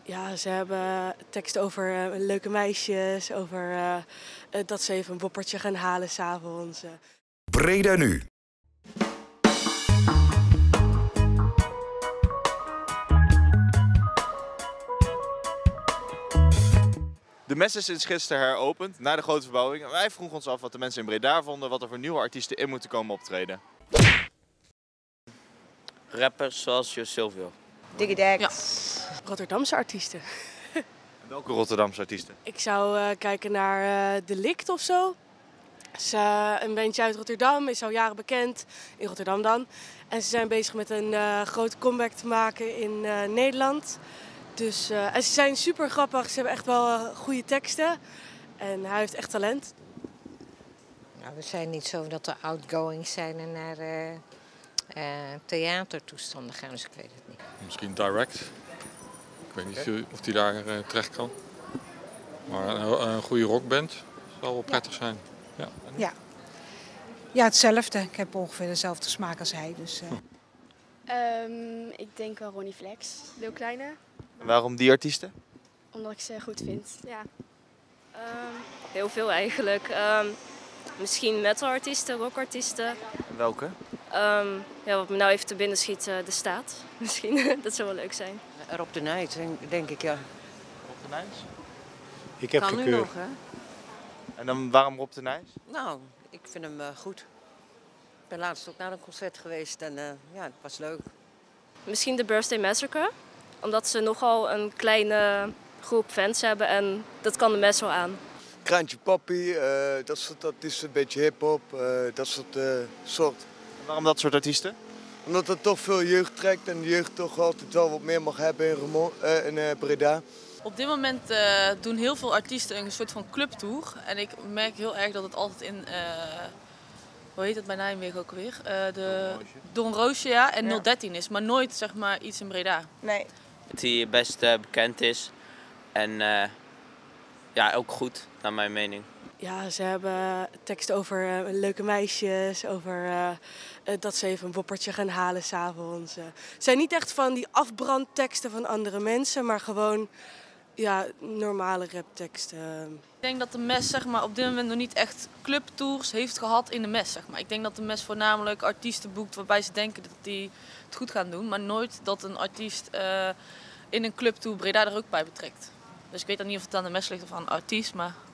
Ja, ze hebben teksten over leuke meisjes, over dat ze even een woppertje gaan halen 's avonds. Breda nu. De Mes is sinds gisteren heropend, na de grote verbouwing. En wij vroegen ons af wat de mensen in Breda vonden, wat er voor nieuwe artiesten in moeten komen optreden. Rappers zoals Jo Silvio. Digidex. Ja. Rotterdamse artiesten. En welke Rotterdamse artiesten? Ik zou kijken naar Delict of zo. Het is een bandje uit Rotterdam, is al jaren bekend, in Rotterdam dan. En ze zijn bezig met een grote comeback te maken in Nederland. Dus, en ze zijn super grappig, ze hebben echt wel goede teksten. En hij heeft echt talent. Nou, we zijn niet zo dat we outgoing zijn en naar theatertoestanden gaan, dus ik weet het niet. Misschien Direct. Ik weet niet of die daar terecht kan. Maar een goede rockband zal wel prettig zijn. Ja. Ja, hetzelfde. Ik heb ongeveer dezelfde smaak als hij. Dus, Ik denk wel Ronnie Flex, Lil Kleine, En waarom die artiesten? omdat ik ze goed vind. Ja. Heel veel eigenlijk. Misschien metalartiesten, rockartiesten. En welke? Ja, wat me nou even te binnen schiet, De Staat. Misschien, dat zou wel leuk zijn. Rob de Nijs, denk ik, ja. Rob de Nijs. Ik heb Kan nu gekeur. nog, hè? En dan waarom Rob de Nijs? Nou, ik vind hem goed. Ik ben laatst ook naar een concert geweest en ja, het was leuk. Misschien de Birthday Massacre. Omdat ze nogal een kleine groep fans hebben en dat kan de Mes wel aan. Kraantje Papi, dat is een beetje hip-hop, dat soort. En waarom dat soort artiesten? Omdat het toch veel jeugd trekt en de jeugd toch altijd wel wat meer mag hebben in Breda. Op dit moment doen heel veel artiesten een soort van clubtour. En ik merk heel erg dat het altijd in, hoe heet het bij Nijmegen ook weer? De Don Roosje, ja, en 013 is, maar nooit zeg maar iets in Breda. Nee. Dat hij best bekend is. En ja, ook goed, naar mijn mening. Ja, ze hebben teksten over leuke meisjes, over dat ze even een woppertje gaan halen 's avonds. Het zijn niet echt van die afbrandteksten van andere mensen, maar gewoon ja, normale rapteksten. Ik denk dat de Mes zeg maar, op dit moment nog niet echt clubtours heeft gehad in de Mes. Zeg maar. Ik denk dat de Mes voornamelijk artiesten boekt waarbij ze denken dat die het goed gaan doen. Maar nooit dat een artiest in een clubtour Breda er ook bij betrekt. Dus ik weet dan niet of het aan de Mes ligt of aan een artiest, maar